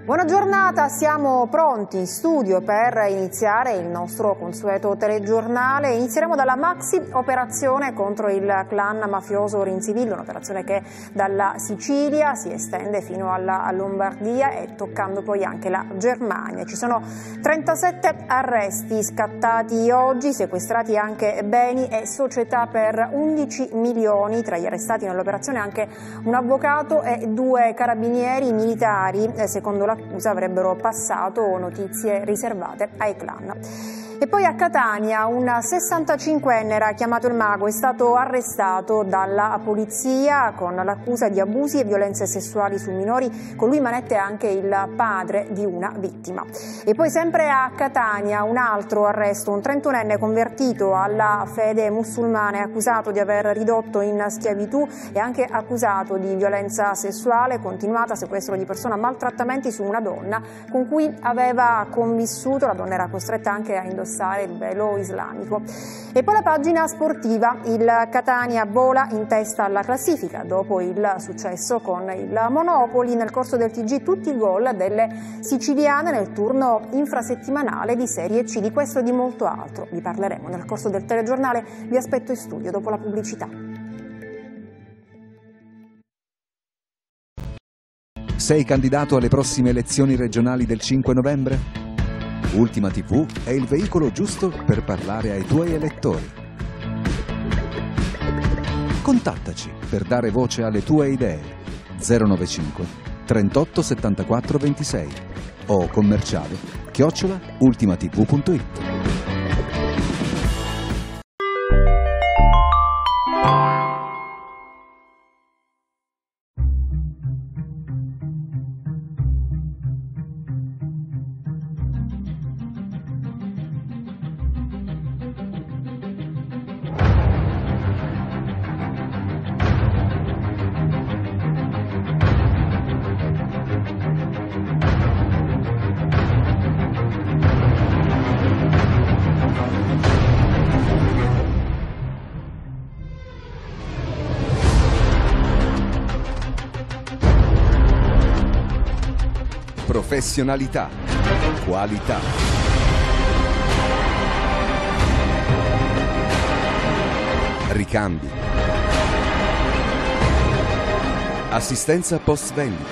Buona giornata, siamo pronti in studio per iniziare il nostro consueto telegiornale. Inizieremo dalla maxi operazione contro il clan mafioso Rinzivillo, un'operazione che dalla Sicilia si estende fino alla Lombardia e toccando poi anche la Germania. Ci sono 37 arresti scattati oggi, sequestrati anche beni e società per 11 milioni. Tra gli arrestati nell'operazione anche un avvocato e 2 carabinieri militari, secondo l'accusa avrebbero passato notizie riservate ai clan. E poi a Catania un 65enne era chiamato il Mago, è stato arrestato dalla polizia con l'accusa di abusi e violenze sessuali su minori. Con lui manette anche il padre di una vittima. E poi sempre a Catania un altro arresto, un 31enne convertito alla fede musulmana, è accusato di aver ridotto in schiavitù e anche accusato di violenza sessuale continuata, sequestro di persona, maltrattamenti su una donna con cui aveva convissuto. La donna era costretta anche a indossare il velo islamico. E poi la pagina sportiva, il Catania vola in testa alla classifica dopo il successo con il Monopoli. Nel corso del TG tutti i gol delle siciliane nel turno infrasettimanale di Serie C. Di questo e di molto altro vi parleremo nel corso del telegiornale. Vi aspetto in studio dopo la pubblicità. Sei candidato alle prossime elezioni regionali del 5 novembre? Ultima TV è il veicolo giusto per parlare ai tuoi elettori. Contattaci per dare voce alle tue idee. 095 38 74 26 o commerciale@ultimatv.it. Professionalità, qualità, ricambi, assistenza post vendita,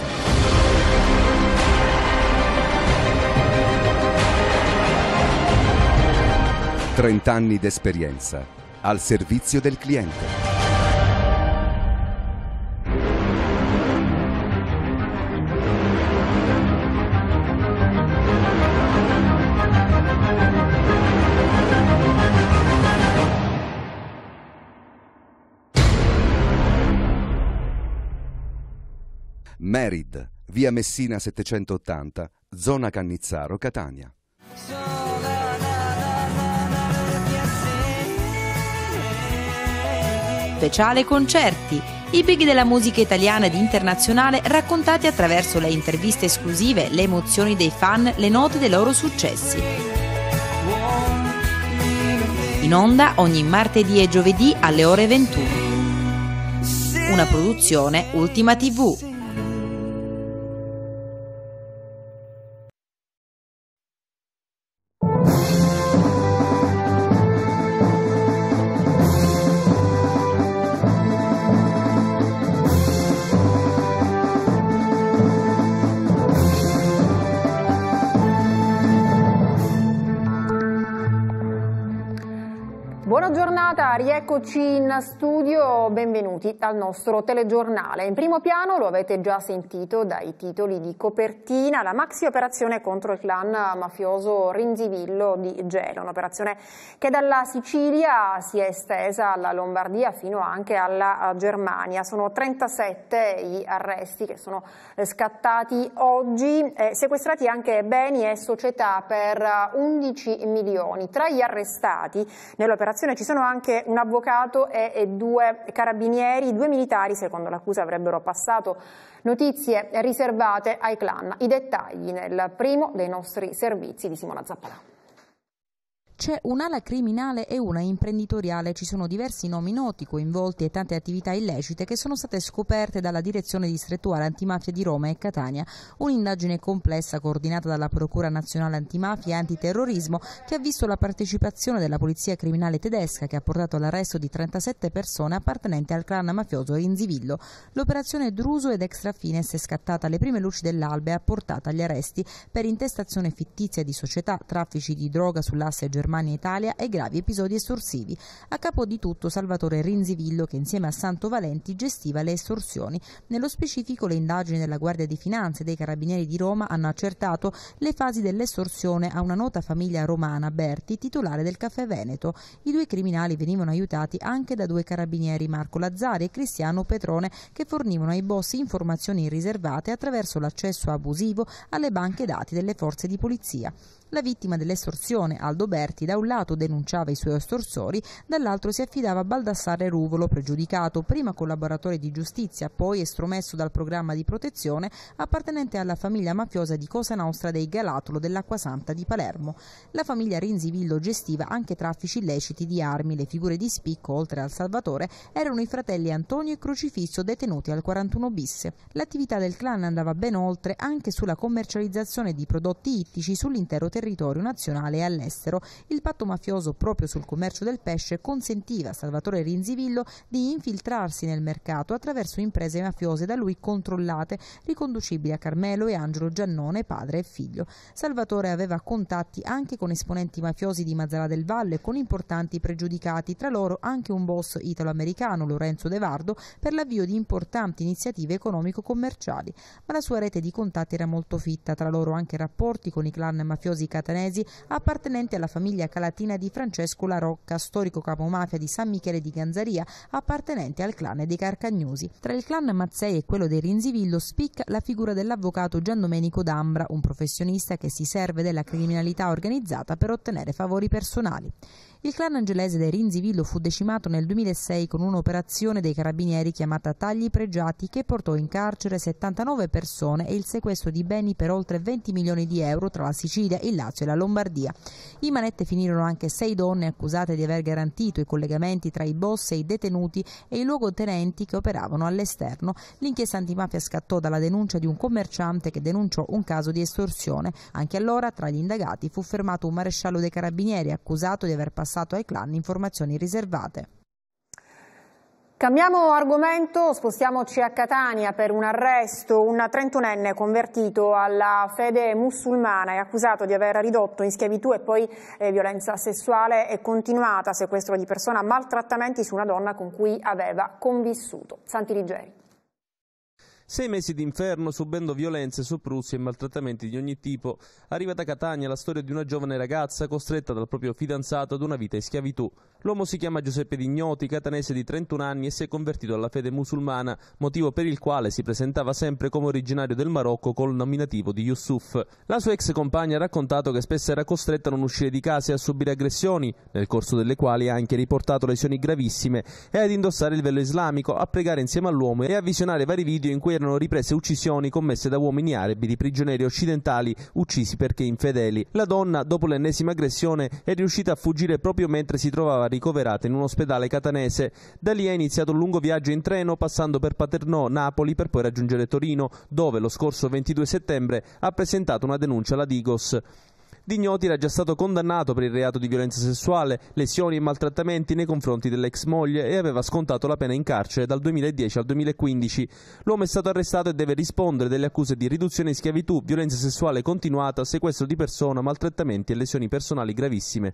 30 anni d'esperienza al servizio del cliente. Merid, via Messina 780, zona Cannizzaro, Catania. Speciale concerti, i big della musica italiana ed internazionale raccontati attraverso le interviste esclusive, le emozioni dei fan, le note dei loro successi. In onda ogni martedì e giovedì alle ore 21. Una produzione Ultima TV. Buona giornata, rieccoci in studio, benvenuti al nostro telegiornale. In primo piano, lo avete già sentito dai titoli di copertina, la maxi operazione contro il clan mafioso Rinzivillo di Gela, un'operazione che dalla Sicilia si è estesa alla Lombardia fino anche alla Germania. Sono 37 gli arresti che sono scattati oggi, sequestrati anche beni e società per 11 milioni. Tra gli arrestati nell'operazione ci sono anche un avvocato e 2 carabinieri, 2 militari, secondo l'accusa avrebbero passato notizie riservate ai clan. I dettagli nel primo dei nostri servizi di Simona Zappalà. C'è un'ala criminale e una imprenditoriale, ci sono diversi nomi noti coinvolti e tante attività illecite che sono state scoperte dalla Direzione Distrettuale Antimafia di Roma e Catania. Un'indagine complessa coordinata dalla Procura Nazionale Antimafia e Antiterrorismo che ha visto la partecipazione della Polizia Criminale tedesca, che ha portato all'arresto di 37 persone appartenenti al clan mafioso Rinzivillo. L'operazione Druso ed Extra Fines è scattata alle prime luci dell'alba e ha portato agli arresti per intestazione fittizia di società, traffici di droga sull'asse Germania-Italia e gravi episodi estorsivi. A capo di tutto Salvatore Rinzivillo, che insieme a Santo Valenti gestiva le estorsioni. Nello specifico le indagini della Guardia di Finanza e dei Carabinieri di Roma hanno accertato le fasi dell'estorsione a una nota famiglia romana, Berti, titolare del Caffè Veneto. I due criminali venivano aiutati anche da due carabinieri, Marco Lazzari e Cristiano Petrone, che fornivano ai boss informazioni riservate attraverso l'accesso abusivo alle banche dati delle forze di polizia. La vittima dell'estorsione, Aldo Berti, da un lato denunciava i suoi estorsori, dall'altro si affidava a Baldassarre Ruvolo, pregiudicato, prima collaboratore di giustizia, poi estromesso dal programma di protezione, appartenente alla famiglia mafiosa di Cosa Nostra dei Galatolo dell'Acquasanta di Palermo. La famiglia Rinzivillo gestiva anche traffici illeciti di armi. Le figure di spicco, oltre al Salvatore, erano i fratelli Antonio e Crocifisso, detenuti al 41 bis. L'attività del clan andava ben oltre, anche sulla commercializzazione di prodotti ittici sull'intero territorio nazionale e all'estero. Il patto mafioso proprio sul commercio del pesce consentiva a Salvatore Rinzivillo di infiltrarsi nel mercato attraverso imprese mafiose da lui controllate, riconducibili a Carmelo e Angelo Giannone, padre e figlio. Salvatore aveva contatti anche con esponenti mafiosi di Mazzara del Valle, con importanti pregiudicati, tra loro anche un boss italo-americano, Lorenzo De Vardo, per l'avvio di importanti iniziative economico-commerciali. Ma la sua rete di contatti era molto fitta, tra loro anche rapporti con i clan mafiosi catanesi appartenenti alla famiglia calatina di Francesco La Rocca, storico capomafia di San Michele di Ganzaria, appartenente al clan dei Carcagnosi. Tra il clan Mazzei e quello dei Rinzivillo spicca la figura dell'avvocato Giandomenico D'Ambra, un professionista che si serve della criminalità organizzata per ottenere favori personali. Il clan angelese dei Rinzivillo fu decimato nel 2006 con un'operazione dei carabinieri chiamata Tagli Pregiati, che portò in carcere 79 persone e il sequestro di beni per oltre 20 milioni di euro tra la Sicilia, il Lazio e la Lombardia. In manette finirono anche 6 donne accusate di aver garantito i collegamenti tra i boss e i detenuti e i luogotenenti che operavano all'esterno. L'inchiesta antimafia scattò dalla denuncia di un commerciante che denunciò un caso di estorsione. Anche allora tra gli indagati fu fermato un maresciallo dei carabinieri accusato di aver passato ai clan informazioni riservate. Cambiamo argomento, spostiamoci a Catania per un arresto. Un 31enne convertito alla fede musulmana è accusato di aver ridotto in schiavitù e poi violenza sessuale e continuata, sequestro di persona, maltrattamenti su una donna con cui aveva convissuto. Santi Liggeri. 6 mesi d'inferno subendo violenze, soprusi e maltrattamenti di ogni tipo. Arriva da Catania la storia di una giovane ragazza costretta dal proprio fidanzato ad una vita in schiavitù. L'uomo si chiama Giuseppe Dignoti, catanese di 31 anni e si è convertito alla fede musulmana, motivo per il quale si presentava sempre come originario del Marocco col nominativo di Yusuf. La sua ex compagna ha raccontato che spesso era costretta a non uscire di casa e a subire aggressioni, nel corso delle quali ha anche riportato lesioni gravissime, e ad indossare il velo islamico, a pregare insieme all'uomo e a visionare vari video in cui erano riprese uccisioni commesse da uomini arabi di prigionieri occidentali uccisi perché infedeli. La donna, dopo l'ennesima aggressione, è riuscita a fuggire proprio mentre si trovava ricoverata in un ospedale catanese. Da lì è iniziato un lungo viaggio in treno passando per Paternò, Napoli, per poi raggiungere Torino, dove lo scorso 22 settembre ha presentato una denuncia alla Digos. Dignoti era già stato condannato per il reato di violenza sessuale, lesioni e maltrattamenti nei confronti dell'ex moglie e aveva scontato la pena in carcere dal 2010 al 2015. L'uomo è stato arrestato e deve rispondere delle accuse di riduzione in schiavitù, violenza sessuale continuata, sequestro di persona, maltrattamenti e lesioni personali gravissime.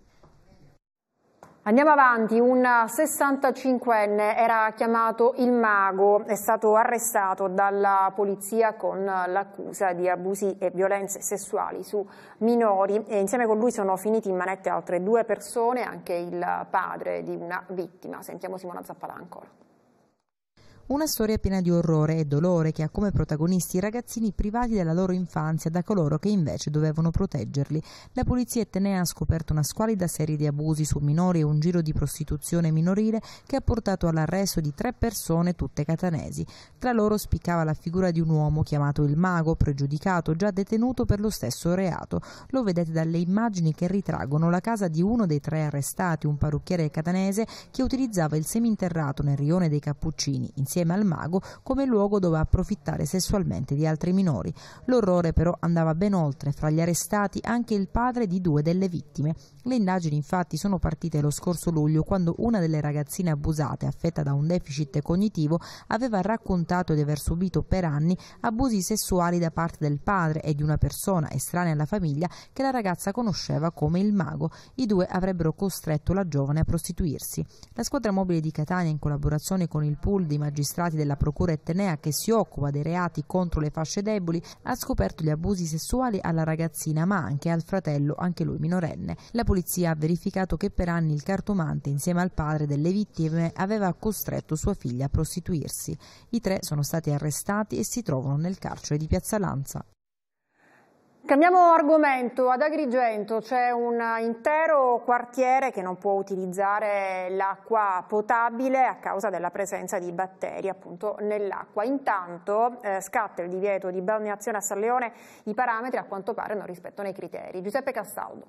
Andiamo avanti, un 65enne era chiamato il Mago, è stato arrestato dalla polizia con l'accusa di abusi e violenze sessuali su minori e insieme con lui sono finiti in manette altre 2 persone, anche il padre di una vittima. Sentiamo Simona Zappalà ancora. Una storia piena di orrore e dolore che ha come protagonisti i ragazzini privati della loro infanzia da coloro che invece dovevano proteggerli. La polizia etnea ha scoperto una squalida serie di abusi su minori e un giro di prostituzione minorile che ha portato all'arresto di 3 persone, tutte catanesi. Tra loro spiccava la figura di un uomo chiamato il Mago, pregiudicato, già detenuto per lo stesso reato. Lo vedete dalle immagini che ritraggono la casa di uno dei 3 arrestati, un parrucchiere catanese che utilizzava il seminterrato nel rione dei Cappuccini, insieme al Mago, come luogo dove approfittare sessualmente di altri minori. L'orrore però andava ben oltre, fra gli arrestati anche il padre di 2 delle vittime. Le indagini infatti sono partite lo scorso luglio, quando una delle ragazzine abusate, affetta da un deficit cognitivo, aveva raccontato di aver subito per anni abusi sessuali da parte del padre e di una persona estranea alla famiglia che la ragazza conosceva come il Mago. I 2 avrebbero costretto la giovane a prostituirsi. La squadra mobile di Catania, in collaborazione con il pool di magistrati della procura etnea che si occupa dei reati contro le fasce deboli, ha scoperto gli abusi sessuali alla ragazzina ma anche al fratello, anche lui minorenne. La polizia ha verificato che per anni il cartomante, insieme al padre delle vittime, aveva costretto sua figlia a prostituirsi. I 3 sono stati arrestati e si trovano nel carcere di Piazza Lanza. Cambiamo argomento. Ad Agrigento c'è un intero quartiere che non può utilizzare l'acqua potabile a causa della presenza di batteri appunto nell'acqua. Intanto scatta il divieto di balneazione a San Leone. I parametri a quanto pare non rispettano i criteri. Giuseppe Castaldo.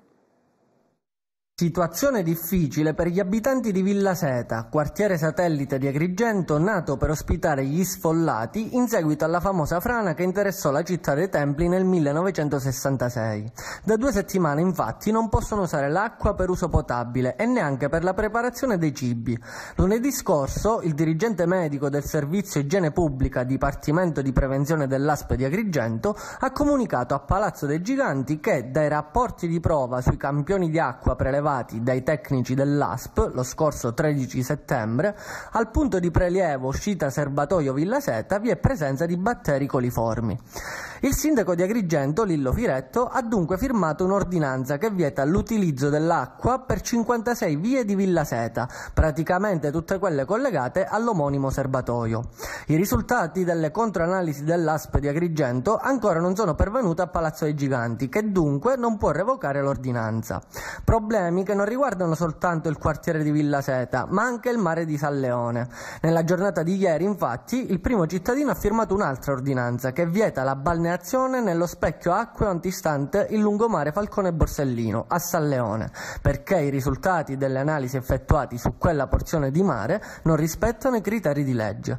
Situazione difficile per gli abitanti di Villa Seta, quartiere satellite di Agrigento nato per ospitare gli sfollati in seguito alla famosa frana che interessò la città dei Templi nel 1966. Da 2 settimane infatti non possono usare l'acqua per uso potabile e neanche per la preparazione dei cibi. Lunedì scorso il dirigente medico del Servizio Igiene Pubblica Dipartimento di Prevenzione dell'ASP di Agrigento ha comunicato a Palazzo dei Giganti che dai rapporti di prova sui campioni di acqua prelevati dai tecnici dell'ASP lo scorso 13 settembre, al punto di prelievo uscita Serbatoio Villa Seta vi è presenza di batteri coliformi. Il sindaco di Agrigento, Lillo Firetto, ha dunque firmato un'ordinanza che vieta l'utilizzo dell'acqua per 56 vie di Villa Seta, praticamente tutte quelle collegate all'omonimo serbatoio. I risultati delle controanalisi dell'ASP di Agrigento ancora non sono pervenuti a Palazzo dei Giganti, che dunque non può revocare l'ordinanza. Problemi che non riguardano soltanto il quartiere di Villa Seta, ma anche il mare di San Leone. Nella giornata di ieri, infatti, il primo cittadino ha firmato un'altra ordinanza che vieta la balneazione nello specchio acqueo antistante il lungomare Falcone Borsellino a San Leone, perché i risultati delle analisi effettuati su quella porzione di mare non rispettano i criteri di legge.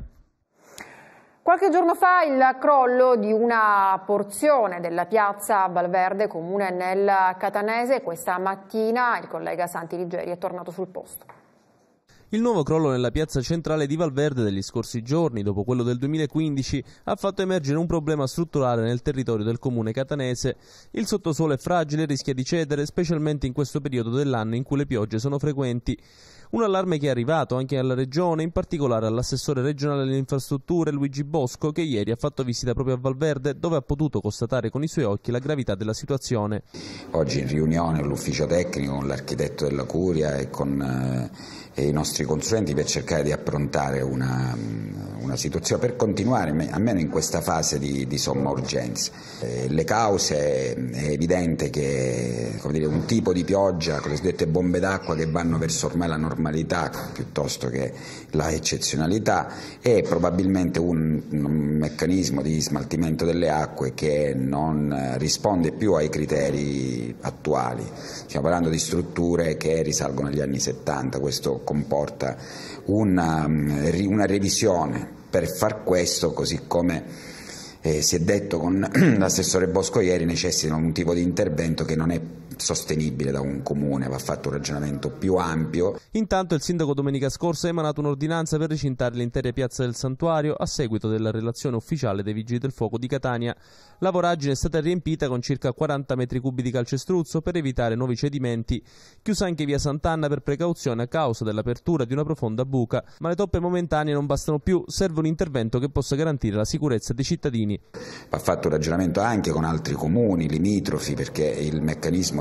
Qualche giorno fa il crollo di una porzione della piazza Valverde, comune nel Catanese. Questa mattina il collega Santi Liggeri è tornato sul posto. Il nuovo crollo nella piazza centrale di Valverde degli scorsi giorni, dopo quello del 2015, ha fatto emergere un problema strutturale nel territorio del comune catanese. Il sottosuolo è fragile e rischia di cedere, specialmente in questo periodo dell'anno in cui le piogge sono frequenti. Un allarme che è arrivato anche alla Regione, in particolare all'assessore regionale delle infrastrutture Luigi Bosco, che ieri ha fatto visita proprio a Valverde, dove ha potuto constatare con i suoi occhi la gravità della situazione. Oggi in riunione l'ufficio tecnico con l'architetto della Curia e con i nostri consulenti per cercare di approntare una situazione, per continuare almeno in questa fase di somma urgenza. Le cause, è evidente che un tipo di pioggia, con le cosiddette bombe d'acqua che vanno verso ormai la normalità piuttosto che la eccezionalità, e probabilmente un meccanismo di smaltimento delle acque che non risponde più ai criteri attuali. Stiamo parlando di strutture che risalgono agli anni 70, questo comporta una revisione. Per far questo, così come si è detto con l'assessore Bosco ieri, necessita un tipo di intervento che non è sostenibile da un comune, va fatto un ragionamento più ampio. Intanto il sindaco domenica scorsa ha emanato un'ordinanza per recintare l'intera piazza del Santuario a seguito della relazione ufficiale dei Vigili del Fuoco di Catania. La voragine è stata riempita con circa 40 metri cubi di calcestruzzo per evitare nuovi cedimenti, chiusa anche via Sant'Anna per precauzione a causa dell'apertura di una profonda buca, ma le toppe momentanee non bastano più, serve un intervento che possa garantire la sicurezza dei cittadini. Va fatto un ragionamento anche con altri comuni limitrofi, perché il meccanismo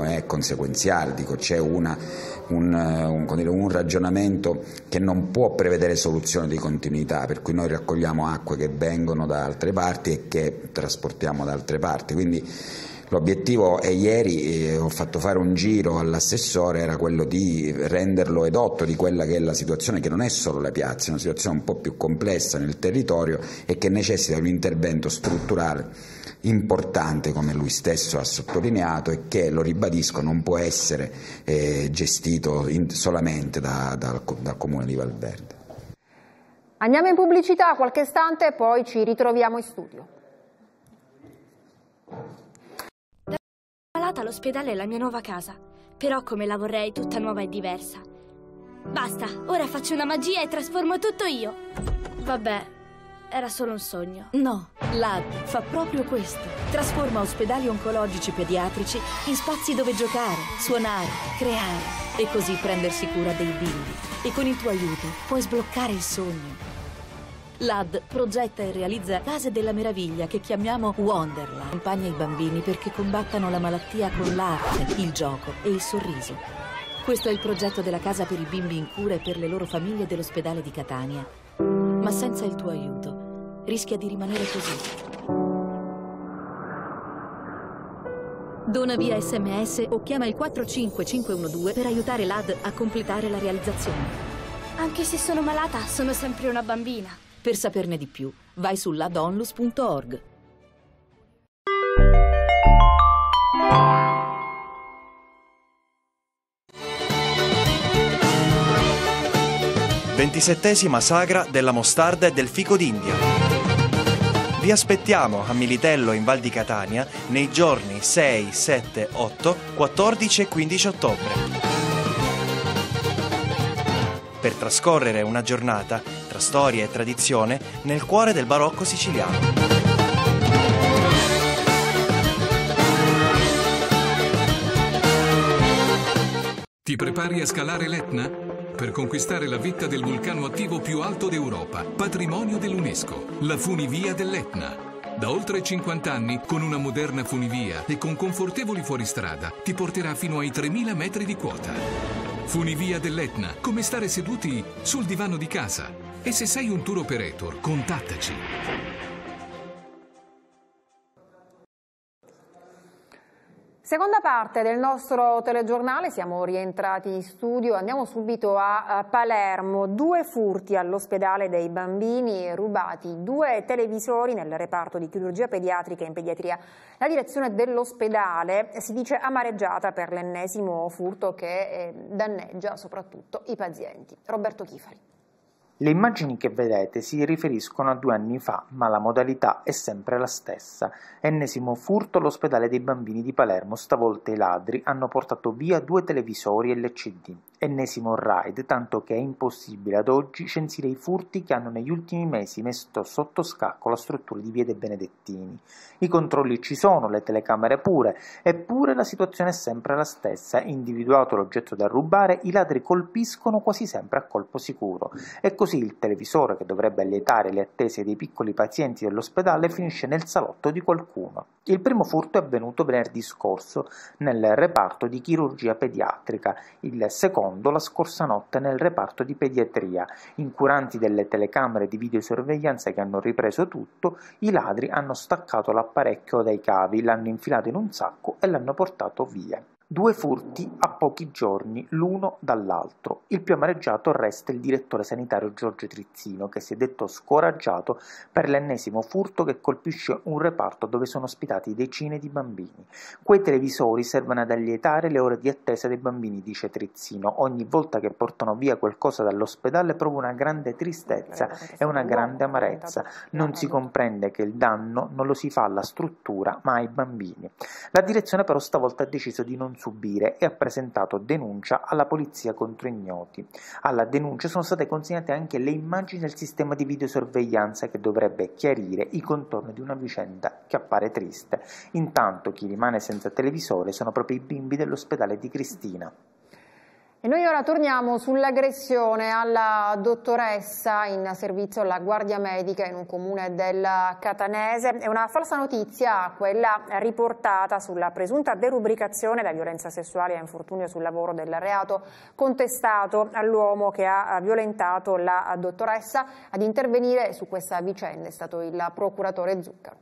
è conseguenziale, dico, c'è un ragionamento che non può prevedere soluzioni di continuità, per cui noi raccogliamo acque che vengono da altre parti e che trasportiamo da altre parti, quindi l'obiettivo, e ieri ho fatto fare un giro all'assessore, era quello di renderlo edotto di quella che è la situazione, che non è solo la piazza, è una situazione un po' più complessa nel territorio e che necessita di un intervento strutturale importante, come lui stesso ha sottolineato, e che, lo ribadisco, non può essere gestito solamente dal Comune di Valverde. Andiamo in pubblicità qualche istante e poi ci ritroviamo in studio. L'ospedale è la mia nuova casa, però come la vorrei tutta nuova e diversa. Basta, ora faccio una magia e trasformo tutto io. Vabbè, era solo un sogno. No, l'AD fa proprio questo. Trasforma ospedali oncologici pediatrici in spazi dove giocare, suonare, creare e così prendersi cura dei bimbi. E con il tuo aiuto puoi sbloccare il sogno. L'AD progetta e realizza case della meraviglia che chiamiamo Wonderland. Accompagna i bambini perché combattano la malattia con l'arte, il gioco e il sorriso. Questo è il progetto della casa per i bimbi in cura e per le loro famiglie dell'ospedale di Catania. Ma senza il tuo aiuto rischia di rimanere così. Dona via SMS o chiama il 45512 per aiutare l'AD a completare la realizzazione. Anche se sono malata, sono sempre una bambina. Per saperne di più, vai su ladonlus.org. Ventisettesima sagra della mostarda e del fico d'India. Vi aspettiamo a Militello in Val di Catania nei giorni 6, 7, 8, 14 e 15 ottobre. Per trascorrere una giornata tra storia e tradizione nel cuore del barocco siciliano. Ti prepari a scalare l'Etna? Per conquistare la vetta del vulcano attivo più alto d'Europa, patrimonio dell'UNESCO, la funivia dell'Etna. Da oltre 50 anni, con una moderna funivia e con confortevoli fuoristrada, ti porterà fino ai 3.000 metri di quota. Funivia dell'Etna, come stare seduti sul divano di casa. E se sei un tour operator, contattaci. Seconda parte del nostro telegiornale, siamo rientrati in studio, andiamo subito a Palermo. 2 furti all'ospedale dei bambini, rubati 2 televisori nel reparto di chirurgia pediatrica e in pediatria. La direzione dell'ospedale si dice amareggiata per l'ennesimo furto che danneggia soprattutto i pazienti. Roberto Chifari. Le immagini che vedete si riferiscono a 2 anni fa, ma la modalità è sempre la stessa. Ennesimo furto all'ospedale dei bambini di Palermo, stavolta i ladri hanno portato via 2 televisori LCD. Ennesimo raid, tanto che è impossibile ad oggi censire i furti che hanno negli ultimi mesi messo sotto scacco la struttura di Via dei Benedettini. I controlli ci sono, le telecamere pure, eppure la situazione è sempre la stessa. Individuato l'oggetto da rubare, i ladri colpiscono quasi sempre a colpo sicuro. E così il televisore, che dovrebbe allietare le attese dei piccoli pazienti dell'ospedale, finisce nel salotto di qualcuno. Il primo furto è avvenuto venerdì scorso nel reparto di chirurgia pediatrica, il secondo la scorsa notte nel reparto di pediatria. Incuranti delle telecamere di videosorveglianza che hanno ripreso tutto, i ladri hanno staccato l'apparecchio dai cavi, l'hanno infilato in un sacco e l'hanno portato via. 2 furti a pochi giorni l'uno dall'altro. Il più amareggiato resta il direttore sanitario Giorgio Trizzino, che si è detto scoraggiato per l'ennesimo furto che colpisce un reparto dove sono ospitati decine di bambini. Quei televisori servono ad allietare le ore di attesa dei bambini, dice Trizzino. Ogni volta che portano via qualcosa dall'ospedale provo una grande tristezza e una grande amarezza. Non si comprende che il danno non lo si fa alla struttura ma ai bambini. La direzione però stavolta ha deciso di non subire e ha presentato denuncia alla polizia contro ignoti. Alla denuncia sono state consegnate anche le immagini del sistema di videosorveglianza che dovrebbe chiarire i contorni di una vicenda che appare triste. Intanto chi rimane senza televisore sono proprio i bimbi dell'ospedale di Cristina. E noi ora torniamo sull'aggressione alla dottoressa in servizio alla Guardia Medica in un comune del Catanese. È una falsa notizia quella riportata sulla presunta derubricazione da violenza sessuale a infortunio sul lavoro del reato contestato all'uomo che ha violentato la dottoressa. Ad intervenire su questa vicenda è stato il procuratore Zuccaro.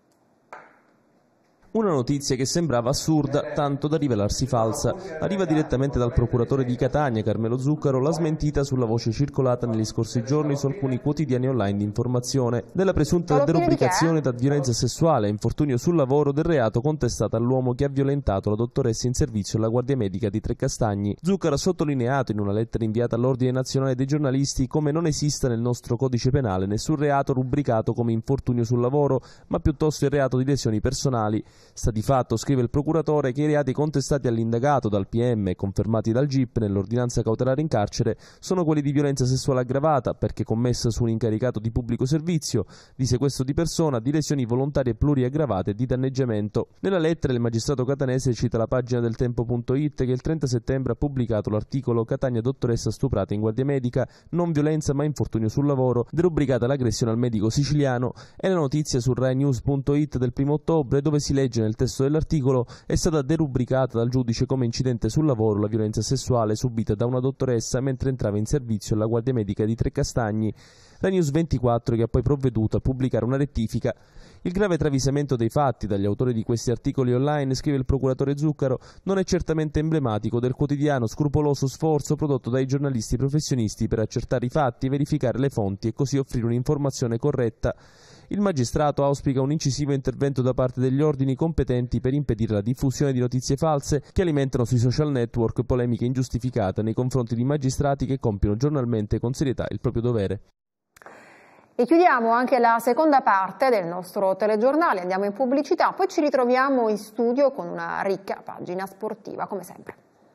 Una notizia che sembrava assurda, tanto da rivelarsi falsa. Arriva direttamente dal procuratore di Catania, Carmelo Zuccaro, la smentita sulla voce circolata negli scorsi giorni su alcuni quotidiani online di informazione della presunta derubricazione da violenza sessuale e infortunio sul lavoro del reato contestato all'uomo che ha violentato la dottoressa in servizio alla Guardia Medica di Trecastagni. Zuccaro ha sottolineato in una lettera inviata all'Ordine Nazionale dei Giornalisti come non esista nel nostro codice penale nessun reato rubricato come infortunio sul lavoro, ma piuttosto il reato di lesioni personali. Sta di fatto, scrive il procuratore, che i reati contestati all'indagato dal PM e confermati dal GIP nell'ordinanza cautelare in carcere sono quelli di violenza sessuale aggravata perché commessa su un incaricato di pubblico servizio, di sequestro di persona, di lesioni volontarie pluriaggravate e di danneggiamento. Nella lettera il magistrato catanese cita la pagina del Tempo.it che il 30 settembre ha pubblicato l'articolo Catania dottoressa stuprata in Guardia Medica, non violenza ma infortunio sul lavoro, derubricata l'aggressione al medico siciliano, e la notizia su RaiNews.it del 1 ottobre dove si legge nel testo dell'articolo è stata derubricata dal giudice come incidente sul lavoro la violenza sessuale subita da una dottoressa mentre entrava in servizio alla Guardia Medica di Trecastagni. La News 24 che ha poi provveduto a pubblicare una rettifica. Il grave travisamento dei fatti dagli autori di questi articoli online, scrive il procuratore Zuccaro, non è certamente emblematico del quotidiano scrupoloso sforzo prodotto dai giornalisti professionisti per accertare i fatti, verificare le fonti e così offrire un'informazione corretta. Il magistrato auspica un incisivo intervento da parte degli ordini competenti per impedire la diffusione di notizie false che alimentano sui social network polemiche ingiustificate nei confronti di magistrati che compiono giornalmente con serietà il proprio dovere. E chiudiamo anche la seconda parte del nostro telegiornale, andiamo in pubblicità, poi ci ritroviamo in studio con una ricca pagina sportiva, come sempre.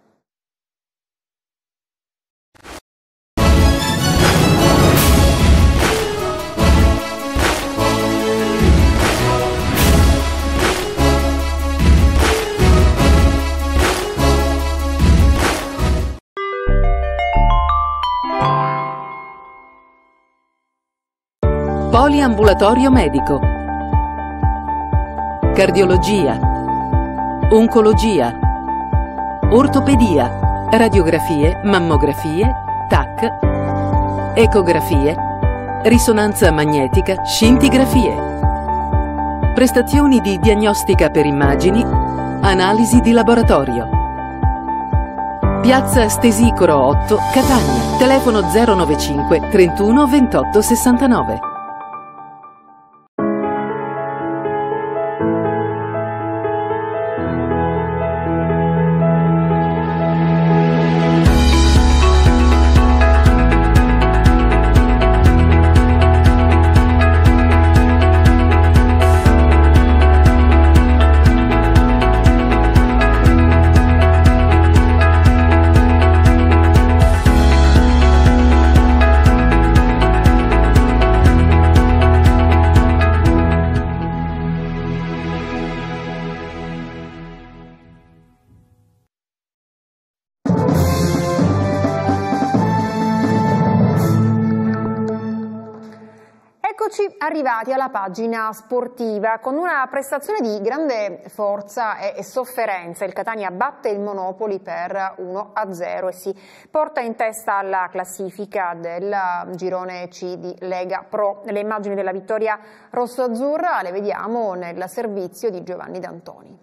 Poliambulatorio medico, cardiologia, oncologia, ortopedia, radiografie, mammografie, TAC, ecografie, risonanza magnetica, scintigrafie, prestazioni di diagnostica per immagini, analisi di laboratorio. Piazza Stesicoro 8, Catania, telefono 095 31 28 69. Arrivati alla pagina sportiva con una prestazione di grande forza e sofferenza. Il Catania batte il Monopoli per 1-0 e si porta in testa alla classifica del girone C di Lega Pro. Le immagini della vittoria rosso-azzurra le vediamo nel servizio di Giovanni D'Antoni.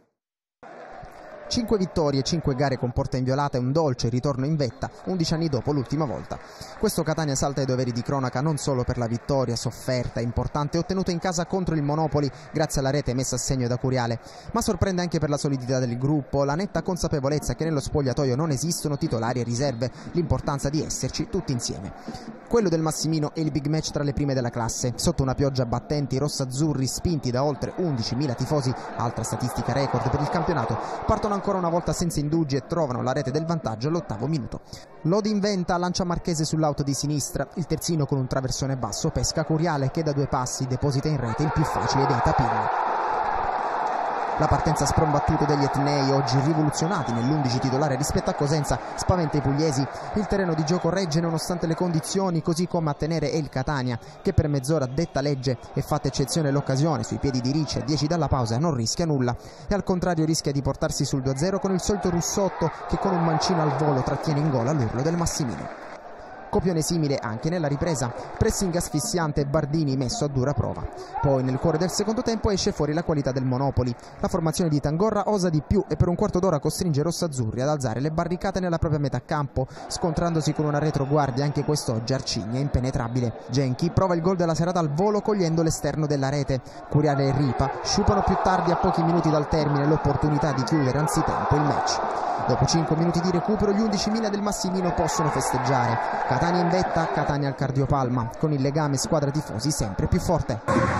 5 vittorie, 5 gare con porta inviolata e un dolce ritorno in vetta 11 anni dopo l'ultima volta. Questo Catania salta ai doveri di cronaca non solo per la vittoria sofferta e importante ottenuta in casa contro il Monopoli grazie alla rete messa a segno da Curiale, ma sorprende anche per la solidità del gruppo, la netta consapevolezza che nello spogliatoio non esistono titolari e riserve, l'importanza di esserci tutti insieme. Quello del Massimino è il big match tra le prime della classe. Sotto una pioggia battente i rossazzurri, spinti da oltre 11.000 tifosi, altra statistica record per il campionato, partono ancora una volta senza indugi e trovano la rete del vantaggio all'8° minuto. Lodi inventa, lancia Marchese sull'auto di sinistra, il terzino con un traversone basso pesca Curiale che da 2 passi deposita in rete il più facile dei tapini. La partenza sprombattuto degli etnei, oggi rivoluzionati nell'11 titolare rispetto a Cosenza, spaventa i pugliesi. Il terreno di gioco regge nonostante le condizioni, così come a tenere è il Catania, che per mezz'ora detta legge e fatta eccezione l'occasione sui piedi di Ricci a 10 dalla pausa non rischia nulla. E al contrario rischia di portarsi sul 2-0 con il solito Russotto che con un mancino al volo trattiene in gol all'urlo del Massimino. Copione simile anche nella ripresa, pressing asfissiante e Bardini messo a dura prova. Poi nel cuore del secondo tempo esce fuori la qualità del Monopoli. La formazione di Tangorra osa di più e per un quarto d'ora costringe i rossazzurri ad alzare le barricate nella propria metà campo, scontrandosi con una retroguardia anche quest'oggi arcigna e impenetrabile. Genchi prova il gol della serata al volo cogliendo l'esterno della rete. Curiale e Ripa sciupano più tardi a pochi minuti dal termine l'opportunità di chiudere anzitempo il match. Dopo 5 minuti di recupero gli 11.000 del Massimino possono festeggiare. Catania in vetta, Catania al cardiopalma, con il legame squadra tifosi sempre più forte.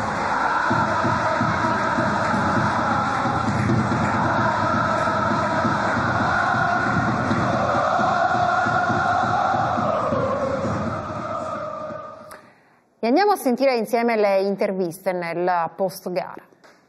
E andiamo a sentire insieme le interviste nel post gara.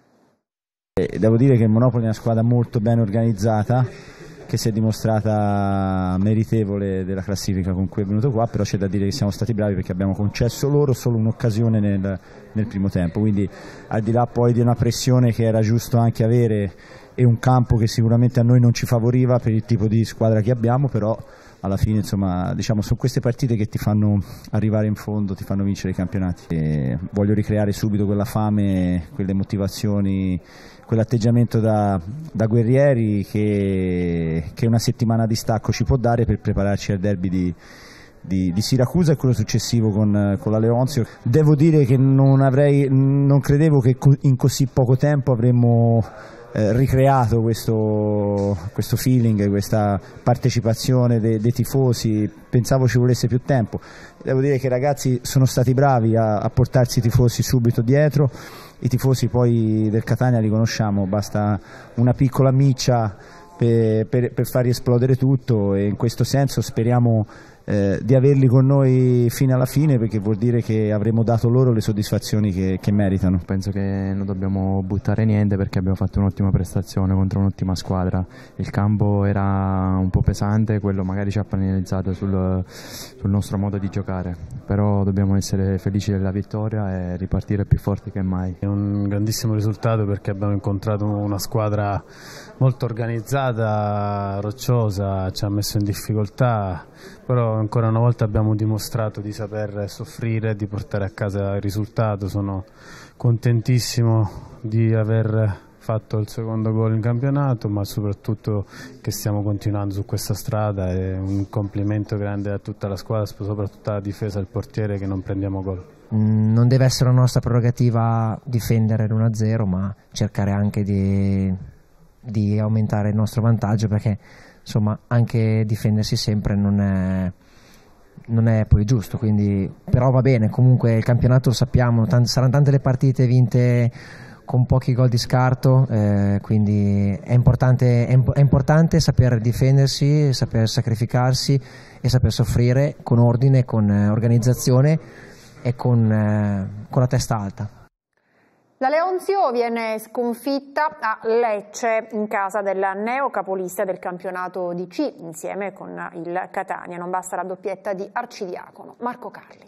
Devo dire che il Monopoli è una squadra molto ben organizzata, che si è dimostrata meritevole della classifica con cui è venuto qua, però c'è da dire che siamo stati bravi perché abbiamo concesso loro solo un'occasione nel primo tempo, quindi al di là poi di una pressione che era giusto anche avere e un campo che sicuramente a noi non ci favoriva per il tipo di squadra che abbiamo, però alla fine insomma diciamo sono queste partite che ti fanno arrivare in fondo, ti fanno vincere i campionati. E voglio ricreare subito quella fame, quelle motivazioni, quell'atteggiamento da guerrieri che una settimana di stacco ci può dare per prepararci al derby di Siracusa e quello successivo con la Leonzio. Devo dire che non credevo che in così poco tempo avremmo ricreato questo feeling, questa partecipazione dei tifosi. Pensavo ci volesse più tempo. Devo dire che i ragazzi sono stati bravi a portarsi i tifosi subito dietro. I tifosi poi del Catania li conosciamo, basta una piccola miccia per far esplodere tutto, e in questo senso speriamo di averli con noi fino alla fine, perché vuol dire che avremo dato loro le soddisfazioni che meritano. Penso che non dobbiamo buttare niente perché abbiamo fatto un'ottima prestazione contro un'ottima squadra. Il campo era un po' pesante, quello magari ci ha penalizzato sul nostro modo di giocare, però dobbiamo essere felici della vittoria e ripartire più forti che mai. È un grandissimo risultato perché abbiamo incontrato una squadra molto organizzata, rocciosa, ci ha messo in difficoltà, però ancora una volta abbiamo dimostrato di saper soffrire e di portare a casa il risultato. Sono contentissimo di aver fatto il secondo gol in campionato, ma soprattutto che stiamo continuando su questa strada, e un complimento grande a tutta la squadra, soprattutto alla difesa e al portiere, che non prendiamo gol. Non deve essere una nostra prerogativa difendere l'1-0, ma cercare anche di aumentare il nostro vantaggio, perché insomma anche difendersi sempre non è poi giusto, quindi però va bene. Comunque il campionato lo sappiamo, saranno tante le partite vinte con pochi gol di scarto, quindi è importante saper difendersi, saper sacrificarsi e saper soffrire con ordine, con organizzazione e con la testa alta. La Leonzio viene sconfitta a Lecce in casa del neocapolista del campionato di C, insieme con il Catania. Non basta la doppietta di Arcidiacono. Marco Carli.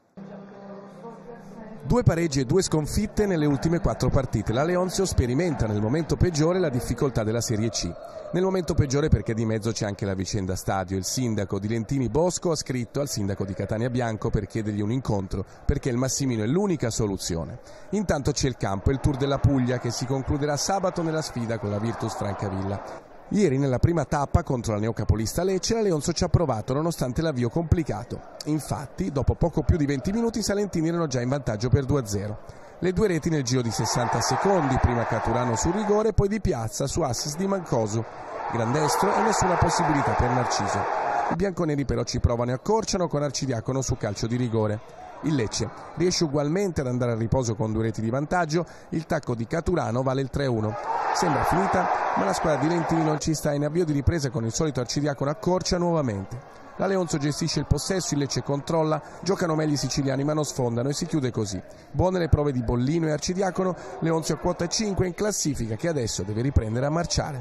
2 pareggi e 2 sconfitte nelle ultime 4 partite. La Leonzio sperimenta nel momento peggiore la difficoltà della Serie C. Nel momento peggiore perché di mezzo c'è anche la vicenda stadio. Il sindaco di Lentini Bosco ha scritto al sindaco di Catania Bianco per chiedergli un incontro, perché il Massimino è l'unica soluzione. Intanto c'è il campo, il Tour della Puglia, che si concluderà sabato nella sfida con la Virtus Francavilla. Ieri nella prima tappa contro la neocapolista Lecce la Leonzio ci ha provato nonostante l'avvio complicato. Infatti dopo poco più di 20 minuti i salentini erano già in vantaggio per 2-0. Le 2 reti nel giro di 60 secondi, prima Caturano sul rigore, poi Di Piazza su assist di Mancosu. Gran destro e nessuna possibilità per Narciso. I bianconeri però ci provano e accorciano con Arcidiacono su calcio di rigore. Il Lecce riesce ugualmente ad andare a riposo con 2 reti di vantaggio, il tacco di Caturano vale il 3-1. Sembra finita, ma la squadra di Lentini non ci sta, in avvio di ripresa con il solito Arcidiacono accorcia nuovamente. La Leonzio gestisce il possesso, il Lecce controlla, giocano meglio i siciliani ma non sfondano e si chiude così. Buone le prove di Bollino e Arcidiacono, Leonzio a quota 5 in classifica che adesso deve riprendere a marciare.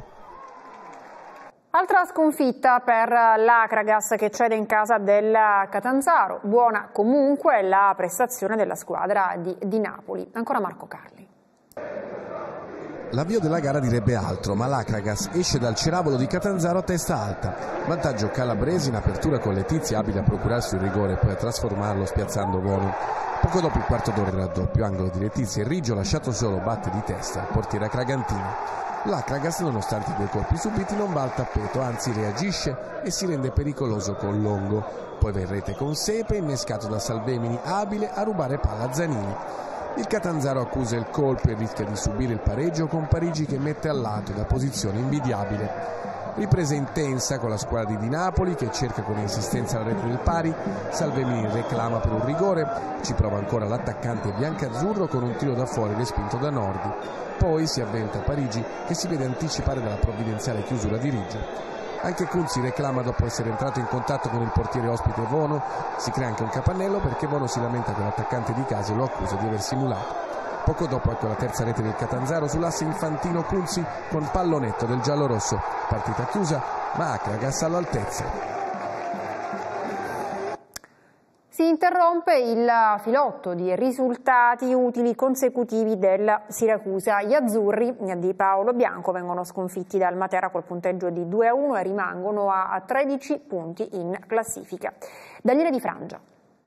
Altra sconfitta per l'Acragas che cede in casa del Catanzaro. Buona comunque la prestazione della squadra di Napoli. Ancora Marco Carli. L'avvio della gara direbbe altro, ma l'Acragas esce dal ceravolo di Catanzaro a testa alta. Vantaggio calabrese in apertura con Letizia, abile a procurarsi un rigore e poi a trasformarlo spiazzando Bono. Poco dopo il quarto d'ora del raddoppio, angolo di Letizia, il Riggio lasciato solo batte di testa il portiere cragantino. L'Acragas, nonostante i 2 colpi subiti, non va al tappeto, anzi reagisce e si rende pericoloso con Longo. Poi va in rete con Sepe, innescato da Salvemini, abile a rubare palla a Zanini. Il Catanzaro accusa il colpo e rischia di subire il pareggio con Parigi che mette a lato da posizione invidiabile. Ripresa intensa con la squadra di Napoli che cerca con insistenza la rete del pari, Salvemini reclama per un rigore, ci prova ancora l'attaccante biancazzurro con un tiro da fuori respinto da Nordi. Poi si avventa Parigi che si vede anticipare dalla provvidenziale chiusura di Riggio. Anche Kunzi reclama dopo essere entrato in contatto con il portiere ospite Vono, si crea anche un capannello perché Vono si lamenta con l'attaccante di casa e lo accusa di aver simulato. Poco dopo ecco la terza rete del Catanzaro sull'asse infantino Kunzi con pallonetto del giallorosso. Partita chiusa, ma Acragas all'altezza. Si interrompe il filotto di risultati utili consecutivi del Siracusa. Gli azzurri di Paolo Bianco vengono sconfitti dal Matera col punteggio di 2-1 e rimangono a 13 punti in classifica. Daniele Di Frangia.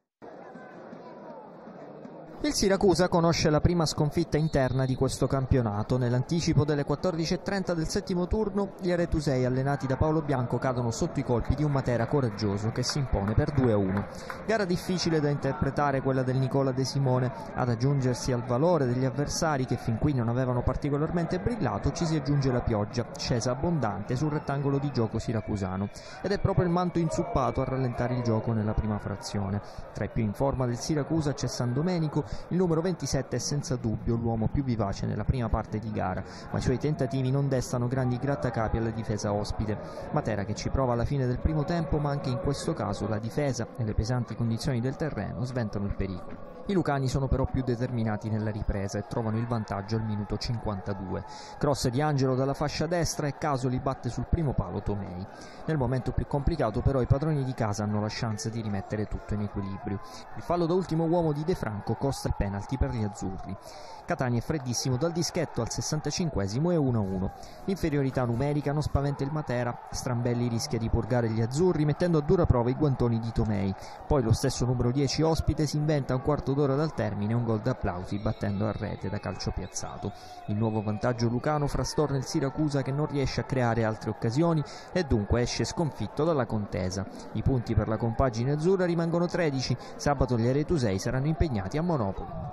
Il Siracusa conosce la prima sconfitta interna di questo campionato. Nell'anticipo delle 14:30 del settimo turno, gli aretusei allenati da Paolo Bianco cadono sotto i colpi di un Matera coraggioso che si impone per 2-1. Gara difficile da interpretare quella del Nicola De Simone. Ad aggiungersi al valore degli avversari che fin qui non avevano particolarmente brillato ci si aggiunge la pioggia, scesa abbondante sul rettangolo di gioco siracusano. Ed è proprio il manto inzuppato a rallentare il gioco nella prima frazione. Tra i più in forma del Siracusa c'è San Domenico. Il numero 27 è senza dubbio l'uomo più vivace nella prima parte di gara, ma i suoi tentativi non destano grandi grattacapi alla difesa ospite. Matera che ci prova alla fine del primo tempo, ma anche in questo caso la difesa e le pesanti condizioni del terreno sventano il pericolo. I lucani sono però più determinati nella ripresa e trovano il vantaggio al minuto 52. Cross di Angelo dalla fascia destra e Casoli batte sul primo palo Tomei. Nel momento più complicato però i padroni di casa hanno la chance di rimettere tutto in equilibrio. Il fallo da ultimo uomo di De Franco costa il penalty per gli azzurri. Catania è freddissimo dal dischetto al 65esimo e 1-1. L'inferiorità numerica non spaventa il Matera. Strambelli rischia di purgare gli azzurri mettendo a dura prova i guantoni di Tomei. Poi lo stesso numero 10 ospite si inventa un quarto d'ora dal termine un gol d'applausi battendo a rete da calcio piazzato. Il nuovo vantaggio lucano frastorna il Siracusa che non riesce a creare altre occasioni e dunque esce sconfitto dalla contesa. I punti per la compagine azzurra rimangono 13. Sabato gli aretusei saranno impegnati a Monopoli.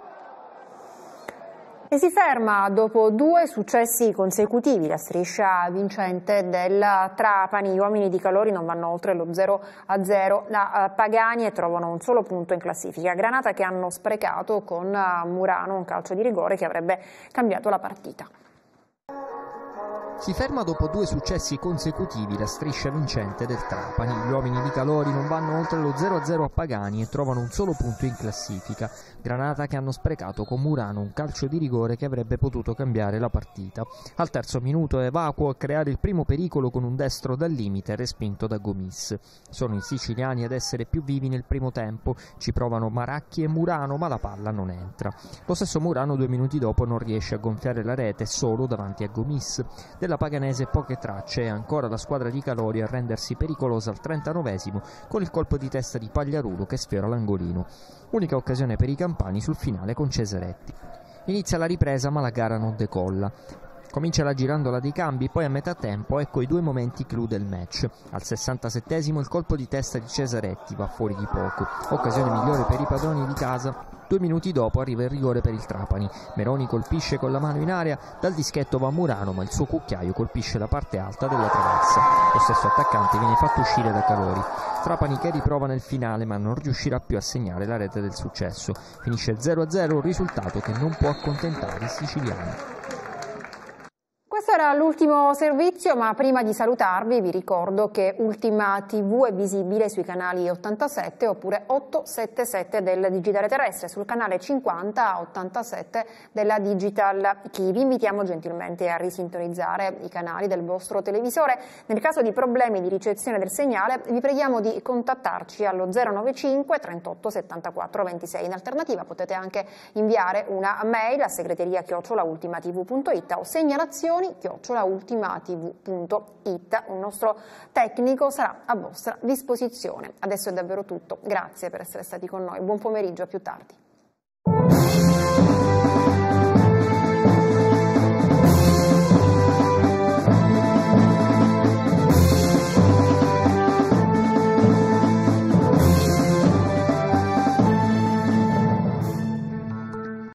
E si ferma dopo 2 successi consecutivi la striscia vincente del Trapani. Gli uomini di Calori non vanno oltre lo 0-0 da Pagani e trovano un solo punto in classifica. Granata che hanno sprecato con Murano un calcio di rigore che avrebbe cambiato la partita. Si ferma dopo 2 successi consecutivi la striscia vincente del Trapani. Gli uomini di Calori non vanno oltre lo 0-0 a Pagani e trovano un solo punto in classifica. Granata che hanno sprecato con Murano un calcio di rigore che avrebbe potuto cambiare la partita. Al terzo minuto è Vacuo a creare il primo pericolo con un destro dal limite respinto da Gomis. Sono i siciliani ad essere più vivi nel primo tempo. Ci provano Maracchi e Murano ma la palla non entra. Lo stesso Murano 2 minuti dopo non riesce a gonfiare la rete solo davanti a Gomis. Della Paganese poche tracce e ancora la squadra di Calori a rendersi pericolosa al 39esimo con il colpo di testa di Pagliarulo che sfiora l'angolino. Unica occasione per i campani sul finale con Cesaretti. Inizia la ripresa ma la gara non decolla. Comincia la girandola dei cambi, poi a metà tempo ecco i 2 momenti clou del match. Al 67esimo il colpo di testa di Cesaretti va fuori di poco. Occasione migliore per i padroni di casa. 2 minuti dopo arriva il rigore per il Trapani. Meroni colpisce con la mano in aria, dal dischetto va Murano ma il suo cucchiaio colpisce la parte alta della traversa. Lo stesso attaccante viene fatto uscire da Calori. Trapani che riprova nel finale ma non riuscirà più a segnare la rete del successo. Finisce 0-0, un risultato che non può accontentare i siciliani. Questo era l'ultimo servizio, ma prima di salutarvi vi ricordo che Ultima TV è visibile sui canali 87 oppure 877 del digitale terrestre, sul canale 50 87 della Digital Key. Vi invitiamo gentilmente a risintonizzare i canali del vostro televisore. Nel caso di problemi di ricezione del segnale vi preghiamo di contattarci allo 095 38 74 26. In alternativa potete anche inviare una mail a segreteria@ultimatv.it o segnalazioni@ultimatv.it. Un nostro tecnico sarà a vostra disposizione. Adesso è davvero tutto. Grazie per essere stati con noi. Buon pomeriggio, a più tardi.